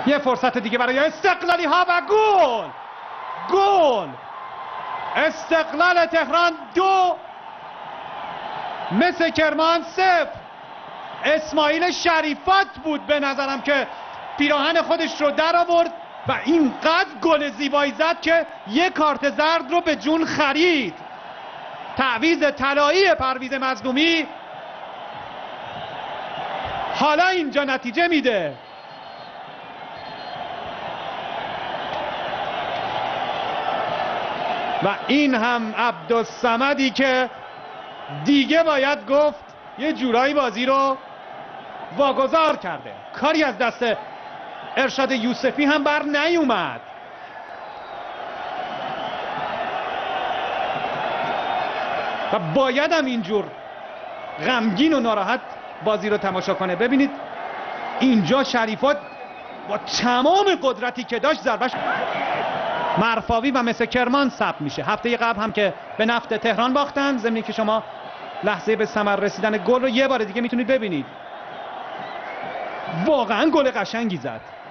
یه فرصت دیگه برای استقلالی ها و گل. گل. استقلال تهران 2 مس کرمان 0. اسماعیل شریفت بود به نظرم که پیراهن خودش رو در آورد و اینقدر گل زیبایی زد که یک کارت زرد رو به جون خرید. تعویض طلایی پرویز مظلومی حالا اینجا نتیجه میده. و این هم عبدالصمدی که دیگه باید گفت یه جورایی بازی رو واگذار کرده. کاری از دست ارشاد یوسفی هم بر نیومد. و باید هم اینجور غمگین و ناراحت بازی رو تماشا کنه. ببینید اینجا شریفات با تمام قدرتی که داشت ضربش مرفاوی و مس کرمان ثبت میشه. هفته قبل هم که به نفت تهران باختن، ضمن که شما لحظه به ثمر رسیدن گل رو یه بار دیگه میتونید ببینید. واقعا گل قشنگی زد.